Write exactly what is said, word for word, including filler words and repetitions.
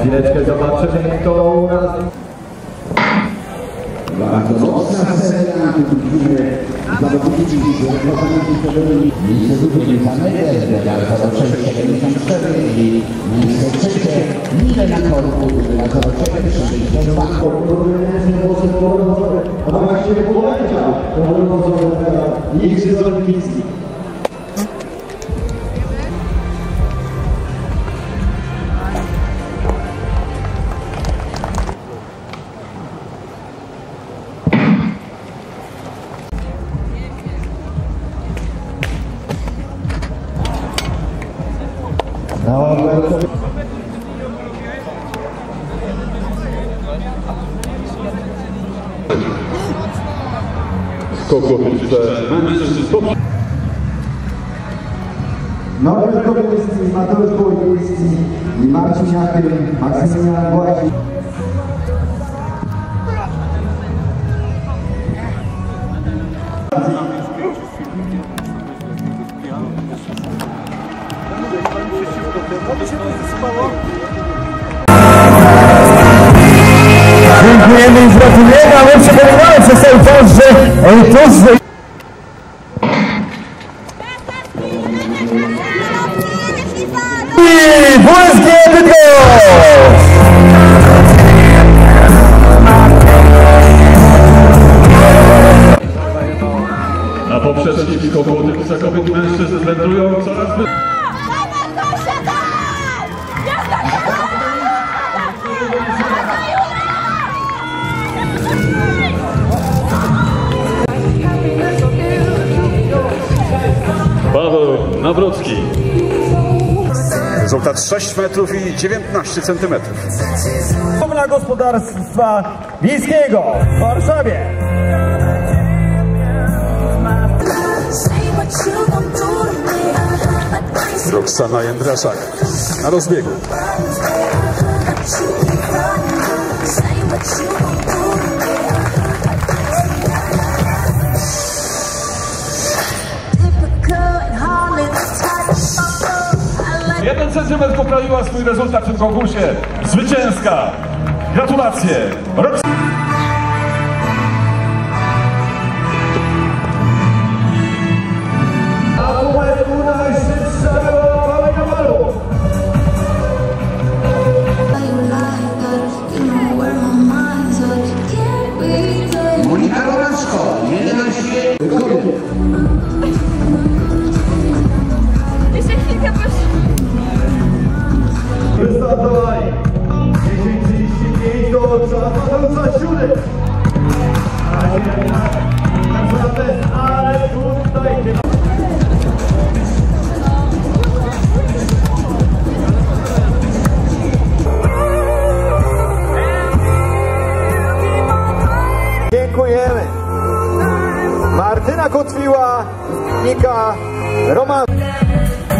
chwileczkę zobaczymy, kto u nas. Bardzo mocna seria, tu widzimy zawodnicy, miejsce drugie Zamedę, na zero sześć siedemdziesiąt cztery i miejsce trzecie Milena Korku, na zero siedem sześćdziesiąt dwa. A właściwie poleciał, to Igrzysk Olimpijskich. Skokowice mężczyzn. Norbert Kobyliński, Mateusz Bołdyński i Marcin Jachym, Maksymilian Błasi. Dziękujemy i gratulujemy, a my przypominamy przez cały czas, że tuż... I W S G Bydgoszcz! A poprzeczki kołownicy kobiet i mężczyzn wędrują coraz wyżej. Paweł Nawrocki. Rezultat sześć metrów i dziewiętnaście centymetrów. Komuna Gospodarstwa Wiejskiego w Warszawie. Roxana Jędraszak na rozbiegu. Jeden centymetr poprawiła swój rezultat w tym konkursie. Zwycięska. Gratulacje. Rox Monika Romaczko, jedenaście godzin. Jeszcze chwilkę, proszę. Wystartowali. dziesięć trzydzieści pięć do Mateusa Siury. Naprawdę, ale tutaj... Dziękujemy. Martyna Kotwiła, Nika Roman.